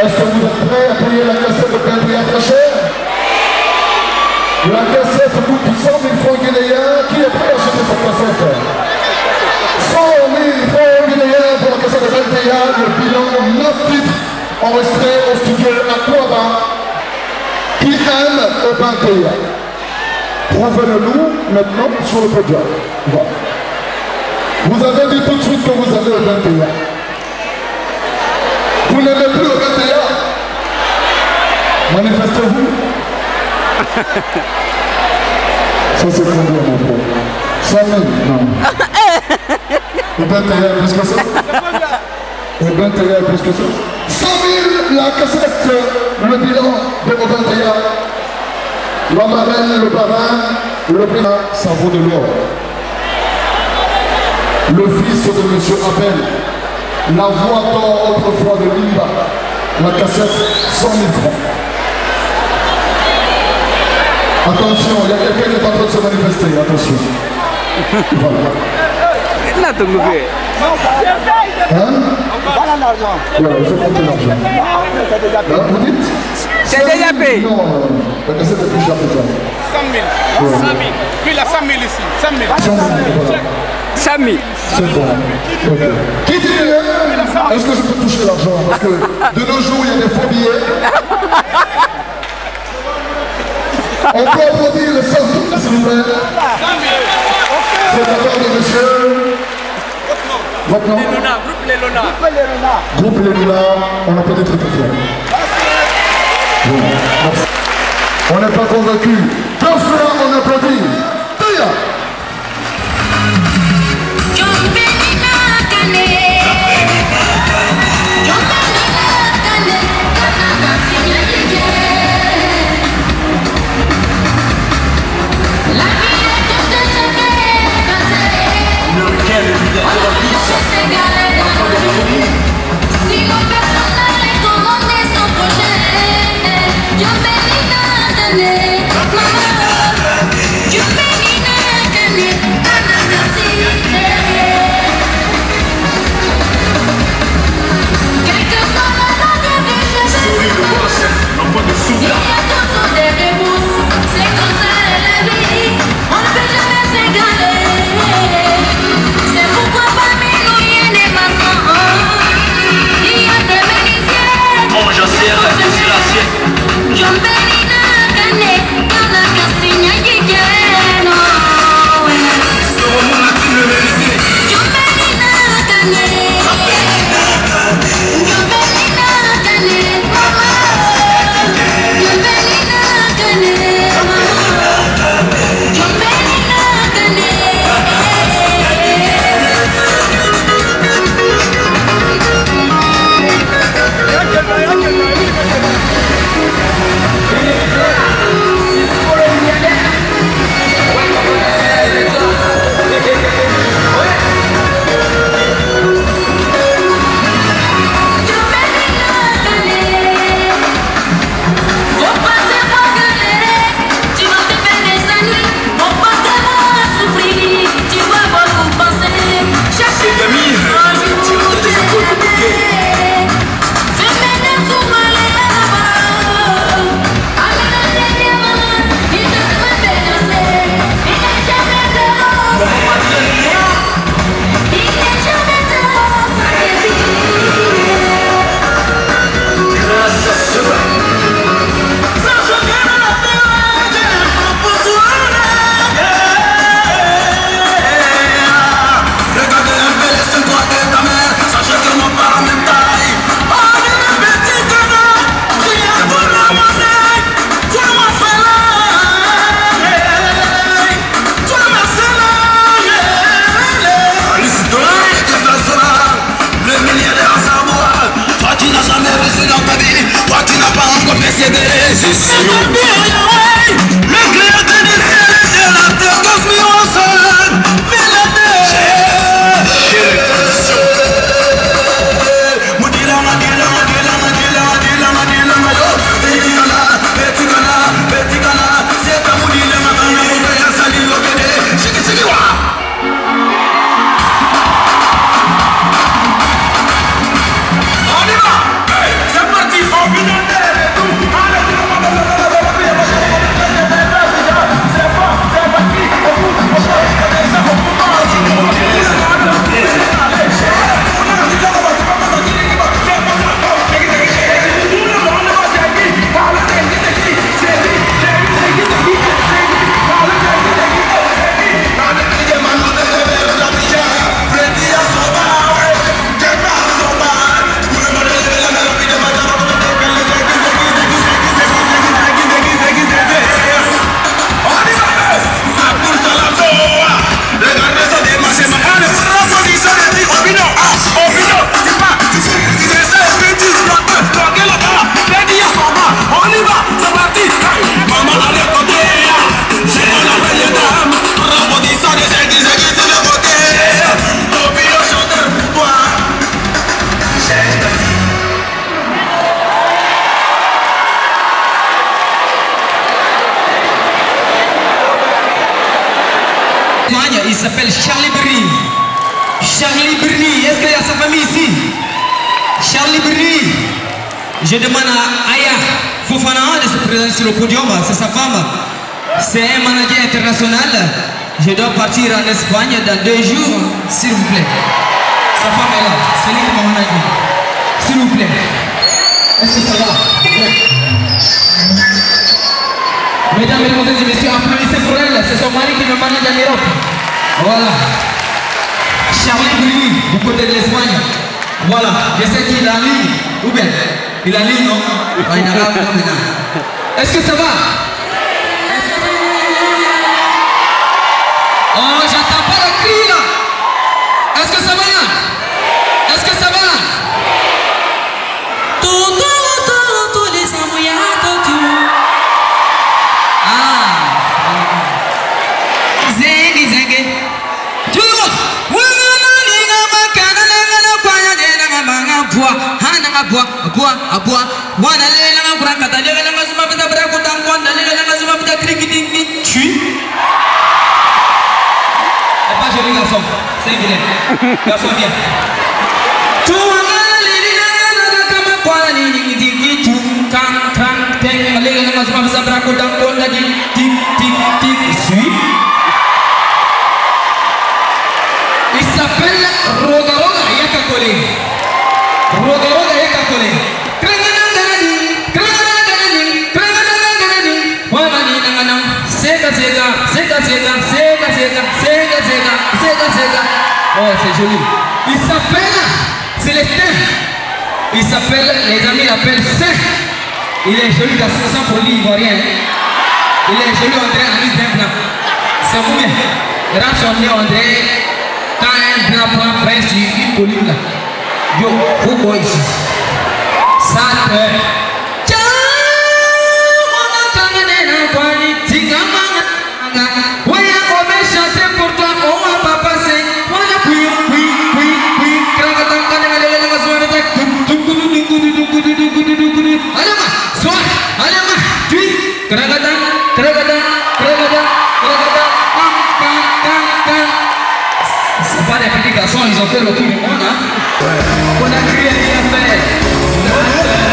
Est-ce que vous êtes prêts à payer la cassette de Benria très cher? La cassette coûte 100 000 francs guinéens. Qui est prêt à acheter cette cassette? 100 000 francs guinéens pour la cassette de Benria, le bilan 9 titres enregistrés au studio Aquaba. Qui aime le Benria? Prouvez-le-nous maintenant sur le podium. Voilà. Vous avez dit tout de suite que vous avez le 21. Vous n'aimez plus le 21? Manifestez-vous. Ça c'est combien mon frère? 100 000? Non. Le 21 est plus que ça? Le 21 est plus que ça? 100 000 la cassette, le bilan de vos 21. La marraine, le parrain, le président, ça vaut de l'or. Le fils de M. Abel, la voix d'or autrefois de Limba, la cassette 100 000 francs. Attention, il y a quelqu'un qui est en train de se manifester, attention. Voilà. Hein? Voilà l'argent. Voilà, je compte l'argent. Vous dites? C'est déjà payé. Non, la cassette est plus chère que ça. 100 000. 100 000. Puis il a 100 000 ici. 100 000. 100 000, voilà. 100 000. C'est bon. Okay. Qui dit est-ce que je peux toucher l'argent? Parce que de nos jours, il y a des faux billets. On peut applaudir le 100 000, s'il vous plaît. 100 000. C'est la part de monsieur. Votre nom? Groupe Les Lona. Groupe Les Luna. On a peut-être été fiers. Bon, merci. On n'est pas convaincu. Dans cela, on applaudit. Taya. C'est parti. il s'appelle Charlie Berny. Charlie Berny, est-ce qu'il y a sa famille ici? Charlie Berny. Je demande à Aya Fofana de se présenter sur le podium, c'est sa femme. C'est un manager international. Je dois partir en Espagne dans 2 jours, s'il vous plaît. Sa femme est là, c'est lui qui m'a managé. S'il vous plaît. Est-ce que ça va? Mesdames, mesdemoiselles et messieurs, applaudissez pour elle. C'est son mari qui me manage en Europe. Voilà. Charlie Berny, du côté de l'Espagne. Voilà, je sais qu'il a ligne. Ou bien, il a ligne, non? Est-ce que ça va? Oh, j'entends pas le cri là. Est-ce que ça va? Est-ce que ça va? Tous les amoyades, Zengi zengi. Tout le monde. Pas joli garçon, c'est vilain. Garçon bien. Il s'appelle Roga Roga Yakakole. Roga Roga Yakakole. Oh, c'est joli. Il s'appelle Célestin. Il s'appelle, les amis l'appellent Saint. Il est joli garçon, sans folie ivoirien. Il est joli, on dirait Amis d'un blanc. C'est vous bien. Regarde son nez, on dirait quand un blanc prend frère sur une colline là. Yo, vous quoi ici? Ça c'est pas des petits garçons, ils ont fait le tour du monde, hein? On a crié bien fait.